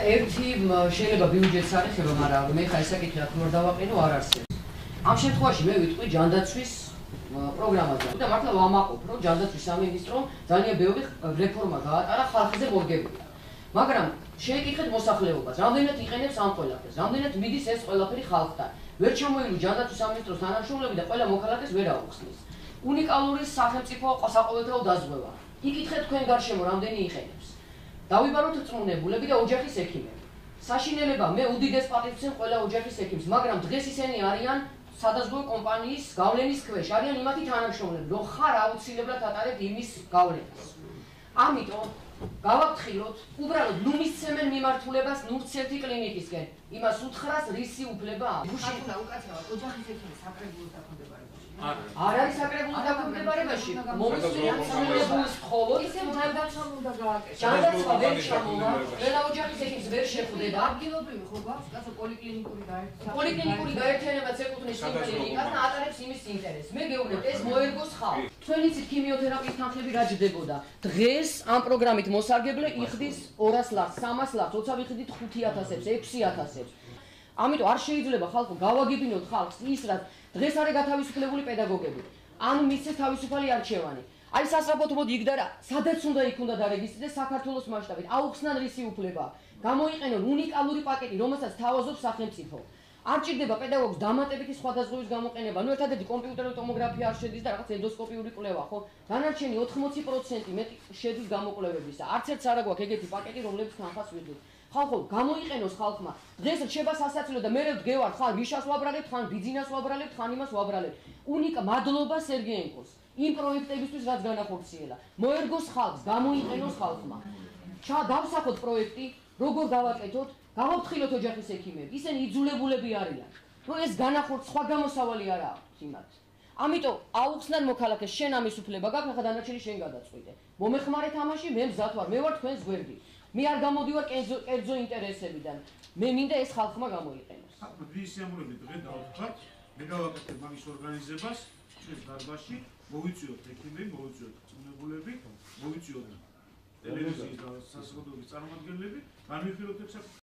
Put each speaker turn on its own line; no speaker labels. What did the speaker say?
ერთი შეიძლება ბიუჯეტს არ ეხება, მაგრამ მე ხა ესაკითხი რა თქმა უნდა დავაყენო არ არსებობს. ამ შემთხვევაში მე ვიტყვი ჯანდაცვის პროგრამაზე და მართლა ვამაყობ, რომ ჯანდაცვის სამინისტრომ ძალიან ბევრი რეფორმა გაატარა ხალხზე მორგებული. მაგრამ შეეკითხეთ მოსახლეობას, რამდენად იყენებს ამ ყველაფერს, რამდენად მიდის ეს ყველაფერი ხალხთან. ვერ ჩამოილო ჯანდაცვის სამინისტროს თანამშრომლები და ყველა მოქალაქეს ვერ აუხსნის. უნიკალური სახელმწიფო საყოველთაო დაზღვევა. იკითხეთ თქვენ გარშემო რამდენი იყენებს. დავიბაროთ რწმუნებულები და ოჯახის ექიმები. საშინელება მე უდიდეს პატივს ვცემ ყველა ოჯახის ექიმს, მაგრამ დღეს ისინი არიან სადაზღვევო კომპანიის გავლენის ქვეშ, არიან იმათი თანამშრომლები, რომ ხარ აუცილებლად ატარებ იმის გავლენას. ამიტომ გავაფრთხილოთ, უბრალოდ ნუ მისცემენ მიმართულებას ნურც ერთი კლინიკისკენ. იმას უთხრას რისი უფლება აქვს.
გუშინ უკაცრავად ოჯახის ექიმის საკრებულოს დაქვემდებარებაში.
არ არის საკრებულოს დაქვემდებარებაში. მომისმენთ სამელებულის მხოლოდ
ისე ჯანდაცვა უნდა გააკეთოს.
ჯანდაცვა ვერ ჩამოვა. ყველა ოჯახის ექიმს ვერ შეხვდება.
ადგილობრივი ხო გვაქვს კაცო პოლიკლინიკური გაერთიანება.
პოლიკლინიკური გაერთიანებაც ეკუთვნის იმ კლინიკას და ატარებს იმის ინტერესს. მე გეუბნებთ, ეს მოერგოს ხალხს. თქვენ იცით ქიმიოთერაპიის თანხლები რა ჯდებოდა. დღეს ამ პროგრამით მოსარგებლე იხდის 200 ლარს, 300 ლარს, როცა ვიხდით 5000-ს, 6000-ს. ამიტომ არ შეიძლება ხალხო გავაგებინოთ ხალხს ის რაც დღეს არის გათავისუფლებული პედაგოგები. ანუ მისცეს თავისუფალი არჩევანი. აი სასწრაფოდ მოდი იქ და რა, სადაც უნდა იქ უნდა დარეგისტრდეს საქართველოს მასშტაბით. აუხსნან რისი უფლება. გამოიყენონ უნიკალური პაკეტი, რომელსაც თავაზობს სახელმწიფო. არ ჭირდება პედაგოგს დამატებითი სხვადასხვის გამოყენება. ნუ ერთადერთი კომპიუტერული ტომოგრაფია არ შედის და რაღაც ენდოსკოპიური კვლევა, ხო? დანარჩენი 80% მეტი შედის გამოკვლევებისა. არც ერთს არ აქვს ეგეთი პაკეტი, რომლებიც თანხას ვიღებთ. ხალხო, გამოიყენოს ხალხმა. დღეს რჩება სასაცილო და მე ვდგევარ, ხან ვიშას ვაბრალებთ, ხან ბიძინას ვაბრალებთ, ხან იმას ვაბრალებთ. უნიკა მადლობა სერგეენკოს. იმ პროექტებისთვის, რაც განახორციელა. მოერგოს ხალხს, გამოიყენოს ხალხმა. დავსახოთ პროექტი, როგორ გავაკეთოთ, გავაფრთხილოთ ოჯახის ექიმები. ისინი იძულებულები არიან. რომ ეს განახორციელოს, სხვა გამოსავალი არ აქვს იმათ. ამიტომ აუხსნან მოქალაქეს, შენ ამის უფლება გაქვს, ახლა დანარჩენი შენ გადაწყვიტე. მომეხმარე თამაში, მე მზად ვარ, მე ვარ თქვენს გვერდი. მე არ გამოდივარ კერძო ინტერესებიდან. მე მინდა ეს ხალხმა გამოიყენოს.
ვის სიამოვნები დღე დავთქვათ, მე გავაკეთებ მაგის ორგანიზებას ჩვენს დარბაზში, მოვიწვიოთ ექიმები, მოვიწვიოთ რწმუნებულები, მოვიწვიოთ ტელევიზიის და საზოგადოების წარმომადგენლები, განვიხილოთ ეს